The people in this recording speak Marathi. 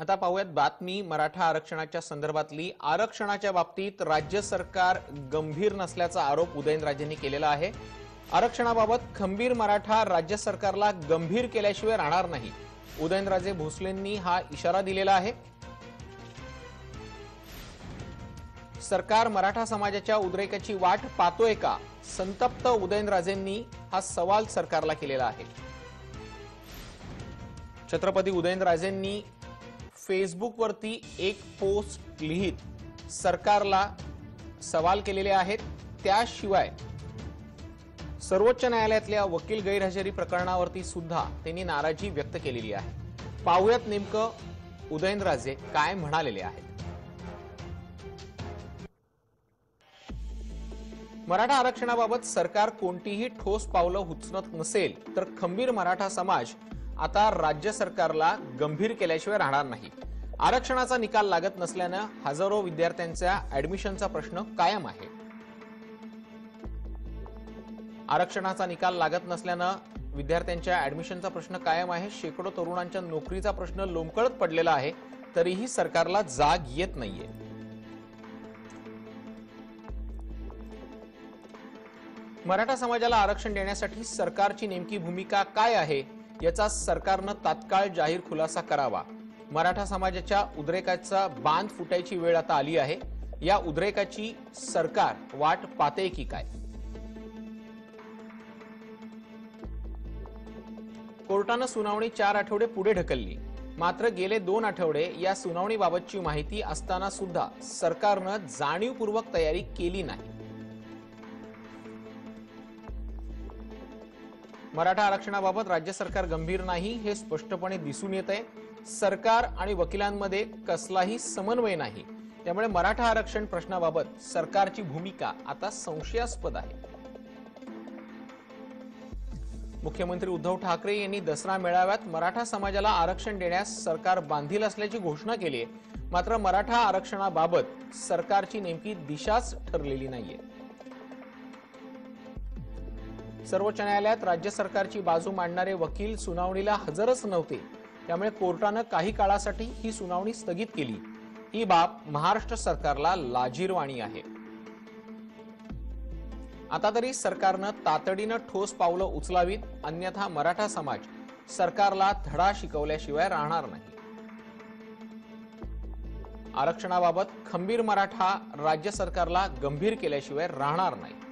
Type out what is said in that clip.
आता पाहूयात बातमी मराठा आरक्षणाच्या संदर्भातली। आरक्षणाच्या बाबतीत राज्य सरकार गंभीर नसल्याचा आरोप उदयनराजेंनी केलेला आहे। आरक्षणाबाबत खंबीर मराठा राज्य सरकारला गंभीर केल्याशिवाय राहणार नाही, उदयनराजे भोसलेंनी हा इशारा दिलेला आहे। सरकार मराठा समाजाच्या उद्रेकाची वाट पाहतोय का? संतप्त उदयनराजेंनी हा सवाल सरकारला केलेला आहे। छत्रपती उदयनराजेंनी फेसबुक वरती एक पोस्ट लिहित सरकारला सवाल केलेले आहेत। त्याशिवाय सर्वोच्च न्यायालयातल्या वकील गैरहजेरी प्रकरणावरती सुद्धा त्यांनी नाराजी व्यक्त केलेली आहे। पाहूयात नेमकं उदयनराजे काय म्हणालेले आहेत। मराठा आरक्षणाबाबत सरकार कोणतीही ठोस पावलं उचलत नसेल तर खंबीर मराठा समाज आता राज्य सरकारला गंभीर केल्याशिवाय राहणार नाही। आरक्षणाचा निकाल लागत नसल्यानं हजारो विद्यार्थ्यांचा ऍडमिशनचा प्रश्न कायम आहे। आरक्षणाचा निकाल लागत नसल्यानं विद्यार्थ्यांच्या ऍडमिशनचा प्रश्न कायम आहे। शेकडो तरुणांच्या नोकरीचा प्रश्न लोंबकळत पडलेला आहे, तरीही सरकारला जाग येत नाहीये। मराठा समाजाला आरक्षण देण्यासाठी सरकारची नेमकी भूमिका काय आहे याचा सरकारनं तात्काळ जाहीर खुलासा करावा। मराठा समाजाच्या उद्रेकाचा बांध फुटायची वेळ आता आली आहे। या उद्रेकाची सरकार वाट पाहते की काय? कोर्टानं सुनावणी 4 आठवडे पुढे ढकलली, मात्र गेले 2 आठवडे या सुनावणीबाबतची माहिती असताना सुद्धा सरकारनं जाणीवपूर्वक तयारी केली नाही। मराठा आरक्षणाबाबत राज्य सरकार गंभीर नाही हे स्पष्टपणे दिसून येत आहे। सरकार आणि वकिलांमध्ये कसलाही समन्वय नाही, त्यामुळे मराठा आरक्षण प्रश्नाबाबत सरकारची भूमिका आता संशयास्पद आहे। मुख्यमंत्री उद्धव ठाकरे यांनी दसरा मेळाव्यात मराठा समाजाला आरक्षण देण्यास सरकार बांधील असल्याची घोषणा केली आहे, मात्र मराठा आरक्षणाबाबत सरकारची नेमकी दिशाच ठरलेली नाहीये। सर्वोच्च न्यायालयात राज्य सरकारची बाजू मांडणारे वकील सुनावणीला हजरच नव्हते, त्यामुळे कोर्टानं काही काळासाठी ही सुनावणी स्थगित केली। ही बाब महाराष्ट्र सरकारला लाजिरवाणी आहे। आता तरी सरकारनं तातडीनं ठोस पावलं उचलावीत, अन्यथा मराठा समाज सरकारला धडा शिकवल्याशिवाय राहणार नाही। आरक्षणाबाबत खंबीर मराठा राज्य सरकारला गंभीर केल्याशिवाय राहणार नाही।